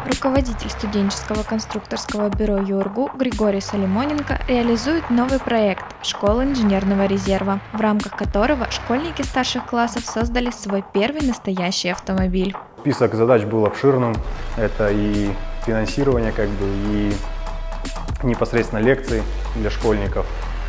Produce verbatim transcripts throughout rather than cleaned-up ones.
Руководитель студенческого конструкторского бюро ЮрГУ Григорий Солимоненко реализует новый проект «Школа инженерного резерва», в рамках которого школьники старших классов создали свой первый настоящий автомобиль. Список задач был обширным. Это и финансирование, как бы, и непосредственно лекции для школьников,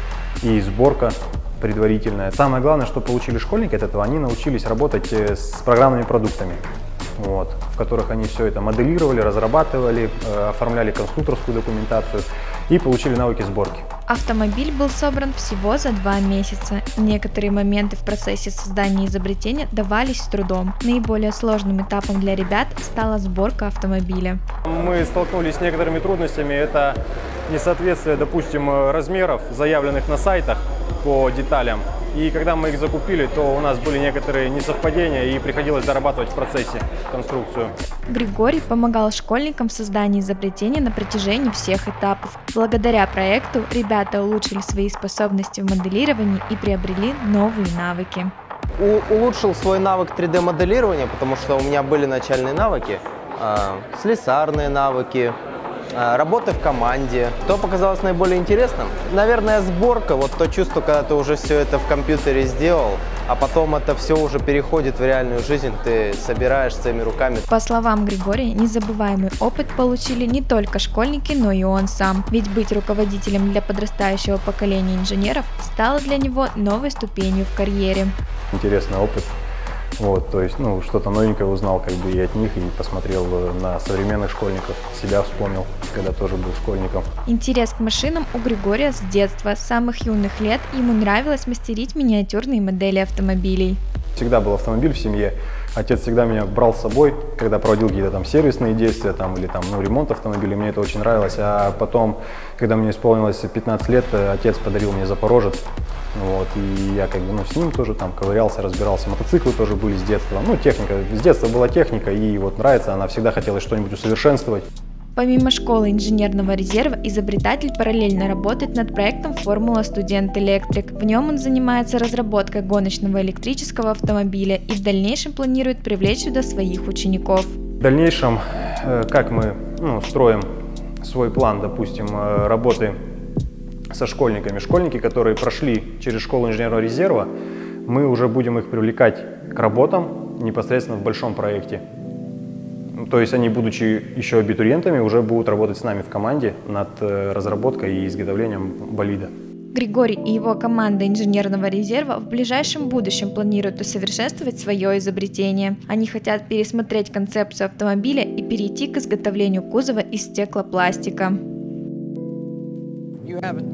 и сборка предварительная. Самое главное, что получили школьники от этого, они научились работать с программными продуктами, вот, в которых они все это моделировали, разрабатывали, э, оформляли конструкторскую документацию и получили навыки сборки. Автомобиль был собран всего за два месяца. Некоторые моменты в процессе создания изобретения давались с трудом. Наиболее сложным этапом для ребят стала сборка автомобиля. Мы столкнулись с некоторыми трудностями. Это несоответствие, допустим, размеров, заявленных на сайтах по деталям. И когда мы их закупили, то у нас были некоторые несовпадения и приходилось дорабатывать в процессе конструкцию. Григорий помогал школьникам в создании изобретения на протяжении всех этапов. Благодаря проекту ребята улучшили свои способности в моделировании и приобрели новые навыки. У, улучшил свой навык три дэ моделирования, потому что у меня были начальные навыки, э, слесарные навыки, работы в команде. Что показалось наиболее интересным? Наверное, сборка, вот то чувство, когда ты уже все это в компьютере сделал, а потом это все уже переходит в реальную жизнь, ты собираешь своими руками. По словам Григория, незабываемый опыт получили не только школьники, но и он сам. Ведь быть руководителем для подрастающего поколения инженеров стало для него новой ступенью в карьере. Интересный опыт. Вот, то есть, ну, что-то новенькое узнал, как бы, и от них, и посмотрел на современных школьников, себя вспомнил, когда тоже был школьником. Интерес к машинам у Григория с детства. С самых юных лет ему нравилось мастерить миниатюрные модели автомобилей. Всегда был автомобиль в семье. Отец всегда меня брал с собой, когда проводил какие-то там сервисные действия, там, или там, ну, ремонт автомобиля, мне это очень нравилось. А потом, когда мне исполнилось пятнадцать лет, отец подарил мне Запорожец. Вот, и я как бы, ну, с ним тоже там ковырялся, разбирался. Мотоциклы тоже были с детства. Ну, техника, с детства была техника, и вот нравится, она всегда хотела что-нибудь усовершенствовать. Помимо школы инженерного резерва, изобретатель параллельно работает над проектом «Формула Студент Электрик». В нем он занимается разработкой гоночного электрического автомобиля и в дальнейшем планирует привлечь сюда своих учеников. В дальнейшем, как мы, ну, строим свой план, допустим, работы со школьниками. Школьники, которые прошли через школу инженерного резерва, мы уже будем их привлекать к работам непосредственно в большом проекте. То есть они, будучи еще абитуриентами, уже будут работать с нами в команде над разработкой и изготовлением болида. Григорий и его команда инженерного резерва в ближайшем будущем планируют усовершенствовать свое изобретение. Они хотят пересмотреть концепцию автомобиля и перейти к изготовлению кузова из стеклопластика.